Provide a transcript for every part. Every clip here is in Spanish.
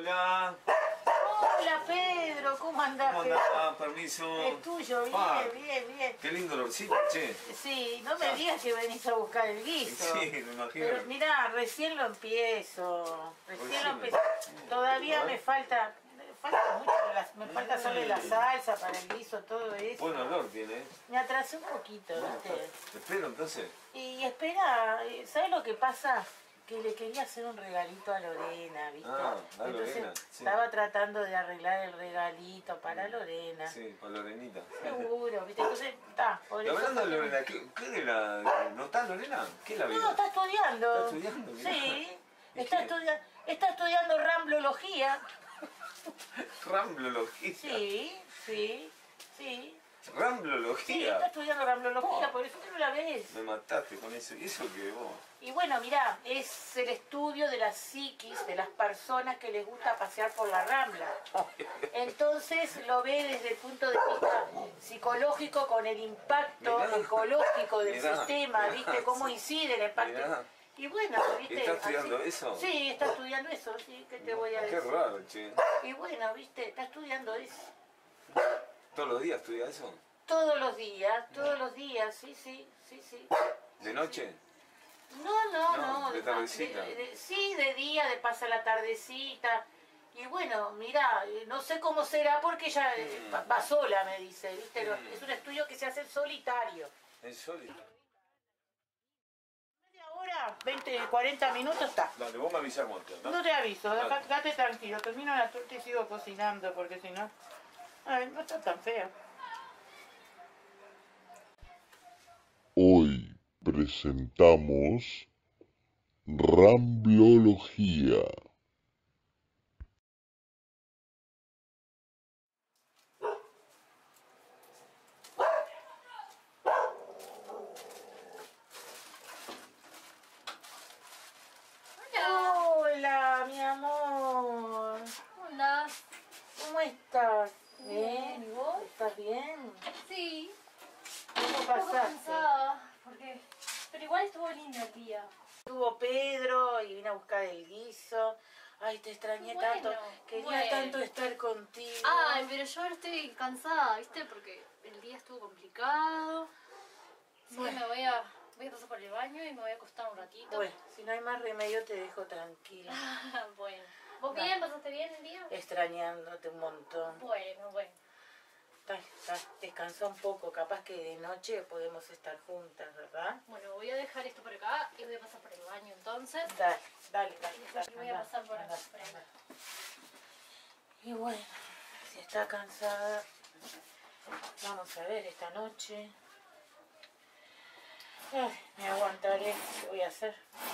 Hola. Hola Pedro, ¿cómo andás? ¿Cómo andás? Permiso. Es tuyo, bien, Ah, bien. Qué lindo olorcito, che. Sí, no me digas que venís a buscar el guiso. Sí, me imagino. Pero mirá, recién lo empiezo. Recién lo empiezo. Todavía me falta mucho, me falta hacerle la salsa para el guiso, todo eso. Buen olor tiene. Me atrasé un poquito, ¿viste? Te espero entonces. Y espera, ¿sabes lo que pasa? Que le quería hacer un regalito a Lorena, ¿viste? Ah, a Entonces Lorena, sí. estaba tratando de arreglar el regalito para Lorena. Sí, para Lorenita. Seguro, ¿viste? Entonces, está, por Y eso. hablando de Lorena, ¿qué de la... ¿No está Lorena? ¿Qué es la vida? No, está estudiando. ¿Está estudiando? Mirá. Sí, ¿Y está estudiando ramblología. Ramblología. Sí. Sí, Ramblología. está estudiando ramblología, por eso que no la ves. Me mataste con eso. ¿Y eso qué vos? Y bueno, mirá, es el estudio de la psiquis de las personas que les gusta pasear por la Rambla. Entonces lo ve desde el punto de vista psicológico con el impacto Mirá. ecológico del Mirá. sistema, Mirá. ¿viste? Cómo incide el impacto. Mirá. Y bueno, ¿viste? ¿Está estudiando así- eso? Sí, está estudiando eso, sí, ¿qué te voy a Qué decir? raro, che. Y bueno, ¿viste? Está estudiando eso. ¿Todos los días estudia eso? Todos los días, sí. ¿De noche? No. de tardecita. Sí, de día, de pasa la tardecita. Y bueno, mira, no sé cómo será porque ella va sola, me dice, ¿viste? Es un estudio que se hace en solitario. ¿En sólido? Media hora, 20, 40 minutos está. Dale, vos me avisás cuando estés, ¿no? No te aviso, Dale. quédate tranquilo, termino la torta y sigo cocinando porque si no... Ay, no está tan feo. Hoy presentamos Ramblología. Hola, mi amor. ¿Cómo andás? ¿Cómo estás? Bien, ¿y vos? ¿Estás bien? Sí, ¿Cómo un poco pasaste? cansada, porque... Pero igual estuvo lindo el día. Estuvo Pedro y vine a buscar el guiso. Ay, te extrañé Bueno, tanto. Quería bueno. tanto estar contigo. Ay, pero yo ahora estoy cansada, ¿viste? Porque el día estuvo complicado. Así que Bueno. voy a pasar por el baño y me voy a acostar un ratito. Bueno, si no hay más remedio te dejo tranquila. Bueno. ¿Vos Va. bien? ¿Pasaste bien el día? Extrañándote un montón. Bueno. Descansa un poco. Capaz que de noche podemos estar juntas, ¿verdad? Bueno, voy a dejar esto por acá y voy a pasar por el baño entonces. Dale. Y después voy a pasar por anda, ahí. anda. Y bueno, si está cansada, vamos a ver esta noche. Ay, me aguantaré. ¿Qué voy a hacer?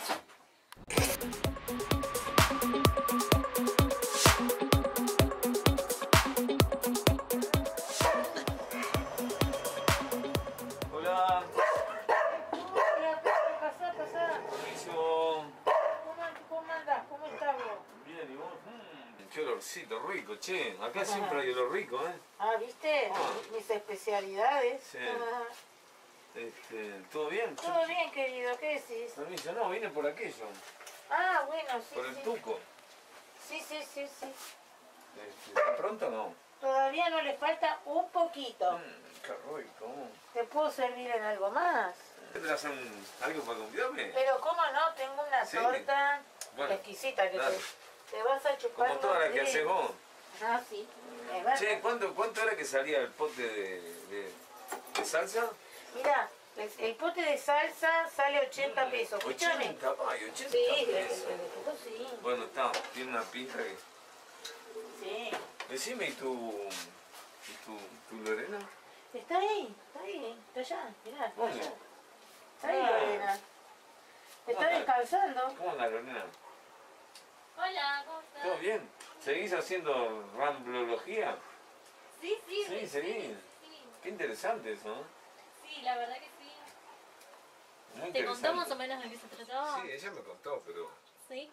Hola. Hola, pasá. Permiso. ¿Cómo andás? ¿Cómo estás vos? Bien, ¿y vos? Qué olorcito rico, che. Acá siempre hay olor rico, ¿eh? Ah, ¿viste? Ah. Mis especialidades. Sí. Ah, ¿Todo bien? todo bien, querido. ¿Qué decís? Permiso, no, vine por aquello. Ah, bueno, sí. Por el sí. tuco. Sí. ¿Está pronto o no? Todavía no le falta un poquito. Qué rico. ¿Te puedo servir en algo más? ¿Qué te hacen algo para convidarme? Pero cómo no, tengo una Sí. torta Bueno, exquisita que dale. te vas a chupar. Como toda la los que haces dedos. vos. Ah, sí. Es verdad. Che, ¿cuánto era que salía el pote de salsa? Mira, el pote de salsa sale 80 pesos. Escúchame. 80, ay, 80 Sí, pesos. sí. Bueno, está, tiene una pinta que... Sí. Decime, ¿y tu Lorena? Está ahí, está allá, mirá, está ¿Dónde? allá. Está ahí, Ah. Lorena. ¿Cómo Está anda? descansando. ¿Cómo anda, Lorena? Hola, ¿cómo estás? ¿Todo bien? ¿Seguís haciendo ramblología? Sí, Sí, seguí. Qué interesante eso, ¿no? Sí, la verdad que sí. Muy ¿Te contó más o interesante. menos de qué se trataba? Sí, ella me contó, pero... Sí.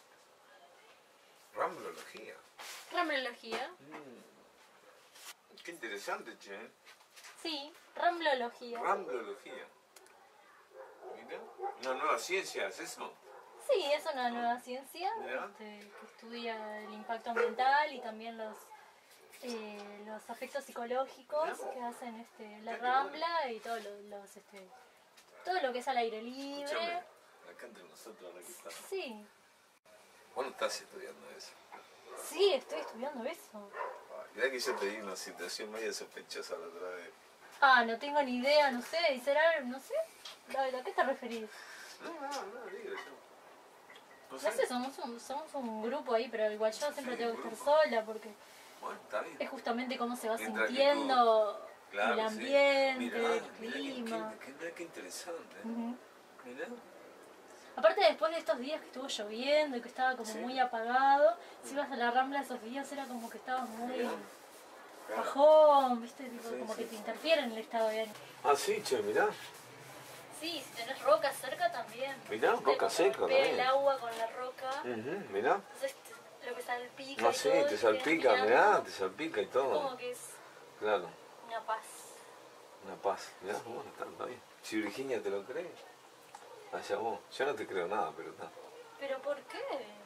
Ramblología. Ramblología. Qué interesante, che. Sí, ramblología. Ramblología. Mira, una nueva ciencia, ¿es eso? Sí, es una nueva ciencia Mirá. que estudia el impacto ambiental y también los efectos psicológicos que hacen la rambla y todo todo lo que es al aire libre. Escúchame, acá entre nosotros, ahora que estamos. Sí, Vos no estás estudiando eso. sí, estoy estudiando eso. Mirá que yo te di una situación medio sospechosa la otra vez. Ah, no tengo ni idea, no sé, y será, no sé, ¿a qué te referís? No, digo yo. No sé, somos un grupo ahí, pero igual yo siempre tengo que estar sola porque Bueno, está bien. es justamente cómo se va Mientras que sintiendo Claro, el sí. ambiente, Mirá, el clima. mirá qué interesante. Ujú. Mirá. Aparte después de estos días que estuvo lloviendo y que estaba como Sí. muy apagado, si ibas a la Rambla esos días era como que estabas muy Mirá. Claro. bajón, viste, tipo, Sí, como sí. que te interfiere en el estado de ánimo. Ah, sí, che, mirá. Sí, si tenés roca cerca también. Mirá, Viste, roca cuando seca golpea también. el agua con la roca, Mirá. entonces lo que salpica Ah, y sí, todo, y te quedas salpica, mirando, mirá, te salpica y todo. como que es Claro, una paz. una paz. Mirá, bueno, está bien. Si Virginia te lo cree, allá vos. Yo no te creo nada, pero está. ¿Pero por qué?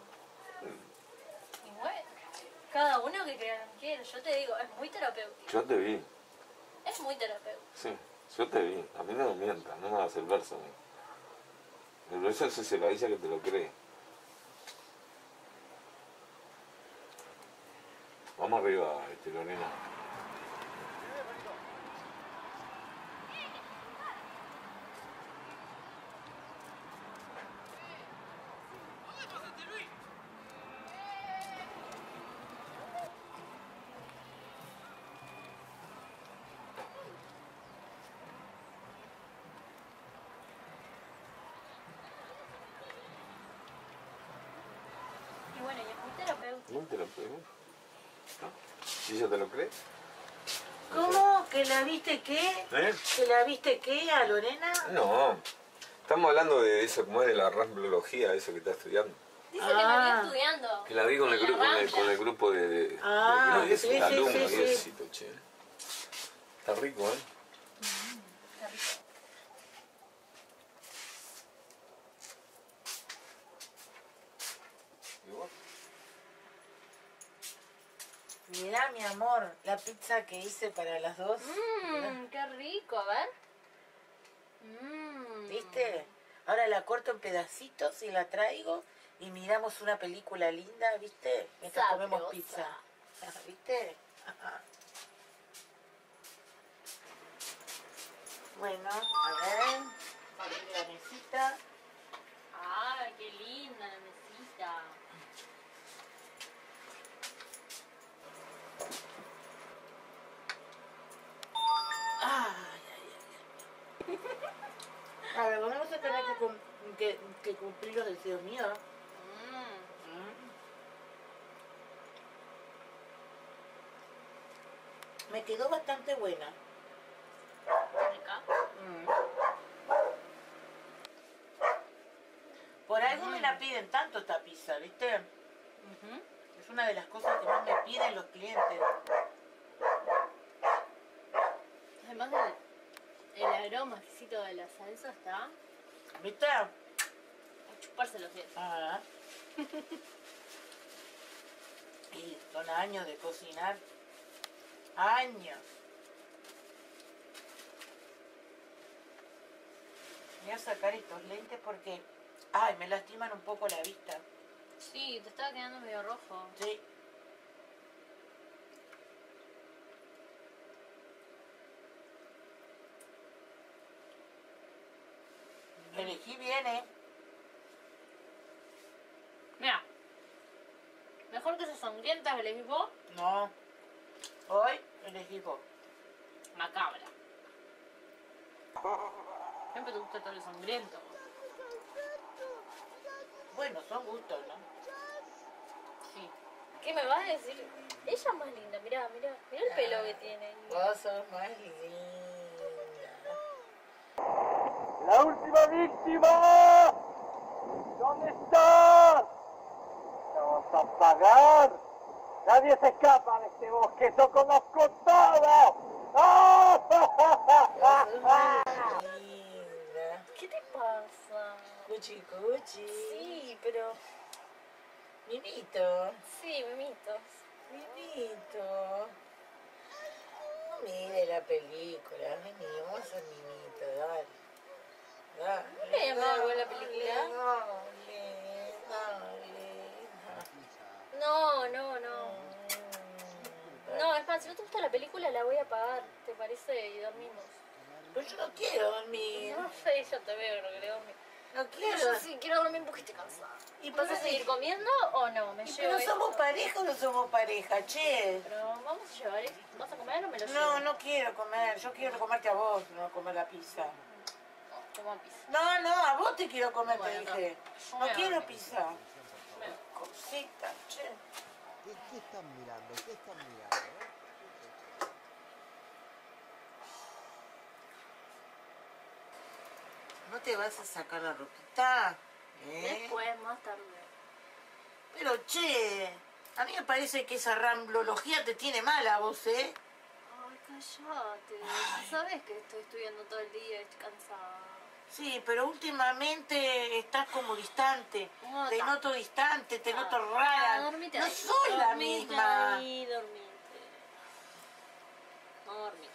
Y bueno, cada uno que crea lo que quiera. Yo te digo, es muy terapéutico. Yo te vi, Es muy terapéutico. sí, yo te vi. A mí no me mientas, no me hagas el verso. El verso es ese, la ella que te lo cree. Vamos arriba, Lorena. Y bueno, y es muy terapéutico. ¿No te lo creo? ¿No? ¿Y ella te lo cree? ¿Cómo? ¿Que la viste qué? ¿Eh? ¿Que la viste qué a Lorena? No. Estamos hablando de eso, como es de la ramblología, eso que está estudiando. Dice que la vi Ah. estudiando. Que la vi con el en la grupo, Rambla. con el grupo de Ah, de sí, sí, alumnos, sí, sí. Diosito, che. Está rico, ¿eh? Está rico. ¿Y vos? Mirá, mi amor, la pizza que hice para las dos. Qué rico, a ver. ¿Viste? Ahora la corto en pedacitos y la traigo y miramos una película linda, ¿viste? Mientras comemos Sabrosa. pizza. ¿Viste? Ajá. Bueno, a ver. Abrí la mesita. Ay, qué linda la mesita. Ay, ay, ay. A ver, vamos a tener que cumplir los deseos míos. Me quedó bastante buena. Rica. Por algo me la piden tanto esta pizza, ¿viste? Es una de las cosas que más me piden los clientes. Además el aroma exquisito de la salsa está ¿Viste? a chuparse los dedos. Ah. Y son años de cocinar. Años. Voy a sacar estos lentes porque, ay, me lastiman un poco la vista. Sí, te estaba quedando medio rojo. Sí. Elegí bien, ¿eh? Mira, mejor que esas sangrientas que le dijiste vos, No. Hoy elegí vos. macabra. Siempre te gusta todo lo sangriento. Bueno, son gustos, ¿no? Sí. ¿Qué me vas a decir? Ella es más linda, mirá, mirá, mirá el pelo que tiene. Vos sos más linda. ¡La última víctima! ¿Dónde estás? ¡Vamos a pagar! ¡Nadie se escapa de este bosque! ¡Yo conozco todo! ¡Ah! Vos sos más linda. ¿Qué te pasa? Cuchi, cuchi. Sí, pero... Mimito, Sí, mimitos. mimito. No mire la película, vení, vamos a hacer mimito, dale. Dale. ¿No le llamaba algo a la película? Dale. No, no, no. No, es más, si no te gusta la película la voy a apagar, ¿te parece? Y dormimos. Pero yo no quiero dormir. No sé, yo te veo, no quiero dormir. No quiero. Yo sí quiero dormir porque estoy cansada. ¿Y ¿Vas a por qué? seguir comiendo o no? Me llevo Pero esto. somos pareja o no somos pareja, che. Pero vamos a llevar esto. ¿Vas a comer o me lo llevo? No, no quiero comer. Yo quiero comerte a vos, no comer la pizza. Toma pizza. No, no, a vos te quiero comer, Bueno, te dije. no. No Yo quiero me- pizza. Cosita, che. ¿Qué están mirando? ¿Qué están mirando? ¿No te vas a sacar la ropita? Después, más tarde. Pero, che, a mí me parece que esa ramblología te tiene mala a vos, ¿eh? Ay, cállate. Sabes que estoy estudiando todo el día y estoy cansada. Sí, pero últimamente estás como distante. No, Te ta- noto distante, te noto Ah, rara. dormite No ahí. soy la Dormite misma. ahí, dormite. No dormir.